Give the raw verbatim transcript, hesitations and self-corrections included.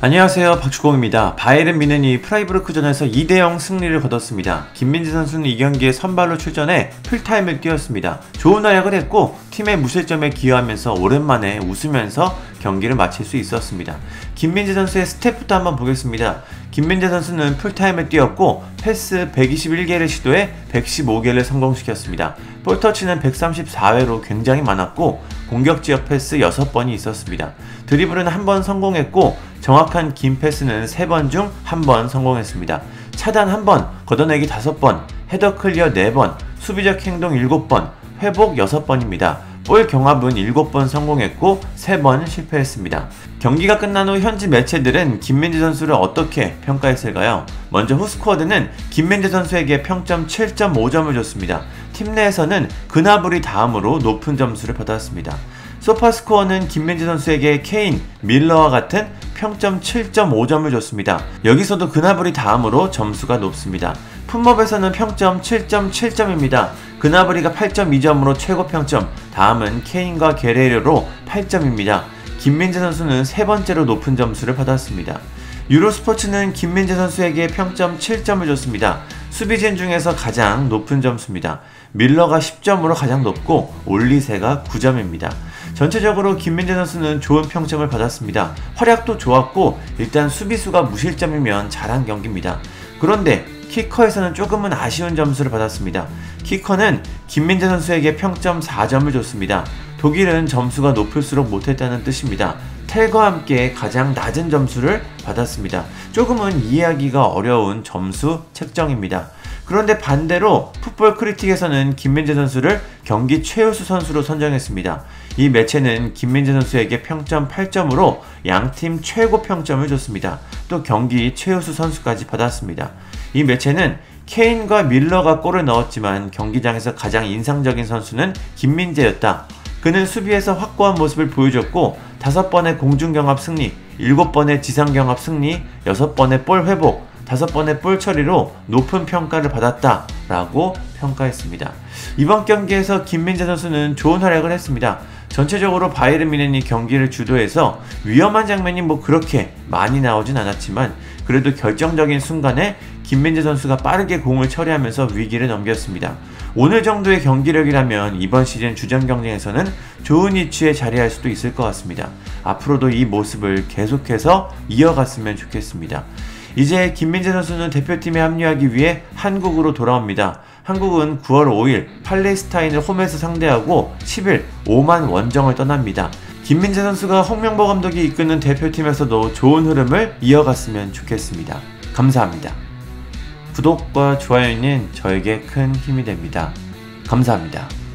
안녕하세요, 박주공입니다. 바이에른 뮌헨이 프라이부르크전에서 이 대 영 승리를 거뒀습니다. 김민재 선수는 이 경기에 선발로 출전해 풀타임을 뛰었습니다. 좋은 활약을 했고 팀의 무실점에 기여하면서 오랜만에 웃으면서 경기를 마칠 수 있었습니다. 김민재 선수의 스탯부터 한번 보겠습니다. 김민재 선수는 풀타임을 뛰었고 패스 백이십일 개를 시도해 백십오 개를 성공시켰습니다. 볼터치는 백삼십사 회로 굉장히 많았고 공격 지역 패스 여섯 번이 있었습니다. 드리블은 한 번 성공했고 정확한 긴 패스는 세 번 중 한 번 성공했습니다. 차단 한 번, 걷어내기 다섯 번, 헤더 클리어 네 번, 수비적 행동 일곱 번, 회복 여섯 번입니다. 볼 경합은 일곱 번 성공했고 세 번 실패했습니다. 경기가 끝난 후 현지 매체들은 김민재 선수를 어떻게 평가했을까요? 먼저 후스코어드는 김민재 선수에게 평점 칠 점 오 점을 줬습니다. 팀 내에서는 그나브리 다음으로 높은 점수를 받았습니다. 소파스코어는 김민재 선수에게 케인, 밀러와 같은 평점 칠 점 오 점을 줬습니다. 여기서도 그나브리 다음으로 점수가 높습니다. 풋몹에서는 평점 칠 점 칠 점입니다. 그나브리가 팔 점 이 점으로 최고 평점, 다음은 케인과 게레이로로 팔 점입니다. 김민재 선수는 세 번째로 높은 점수를 받았습니다. 유로스포츠는 김민재 선수에게 평점 칠 점을 줬습니다. 수비진 중에서 가장 높은 점수입니다. 밀러가 십 점으로 가장 높고 올리세가 구 점입니다. 전체적으로 김민재 선수는 좋은 평점을 받았습니다. 활약도 좋았고 일단 수비수가 무실점이면 잘한 경기입니다. 그런데 키커에서는 조금은 아쉬운 점수를 받았습니다. 키커는 김민재 선수에게 평점 사 점을 줬습니다. 독일은 점수가 높을수록 못했다는 뜻입니다. 텔과 함께 가장 낮은 점수를 받았습니다. 조금은 이해하기가 어려운 점수 책정입니다. 그런데 반대로 풋볼 크리틱에서는 김민재 선수를 경기 최우수 선수로 선정했습니다. 이 매체는 김민재 선수에게 평점 팔 점으로 양팀 최고 평점을 줬습니다. 또 경기 최우수 선수까지 받았습니다. 이 매체는 케인과 밀러가 골을 넣었지만 경기장에서 가장 인상적인 선수는 김민재였다. 그는 수비에서 확고한 모습을 보여줬고 다섯 번의 공중경합 승리, 일곱 번의 지상경합 승리, 여섯 번의 볼 회복, 다섯 번의 볼 처리로 높은 평가를 받았다 라고 평가했습니다. 이번 경기에서 김민재 선수는 좋은 활약을 했습니다. 전체적으로 바이에른 뮌헨이 경기를 주도해서 위험한 장면이 뭐 그렇게 많이 나오진 않았지만 그래도 결정적인 순간에 김민재 선수가 빠르게 공을 처리하면서 위기를 넘겼습니다. 오늘 정도의 경기력이라면 이번 시즌 주전 경쟁에서는 좋은 위치에 자리할 수도 있을 것 같습니다. 앞으로도 이 모습을 계속해서 이어갔으면 좋겠습니다. 이제 김민재 선수는 대표팀에 합류하기 위해 한국으로 돌아옵니다. 한국은 구월 오일 팔레스타인을 홈에서 상대하고 십일 오만 원정을 떠납니다. 김민재 선수가 홍명보 감독이 이끄는 대표팀에서도 좋은 흐름을 이어갔으면 좋겠습니다. 감사합니다. 구독과 좋아요는 저에게 큰 힘이 됩니다. 감사합니다.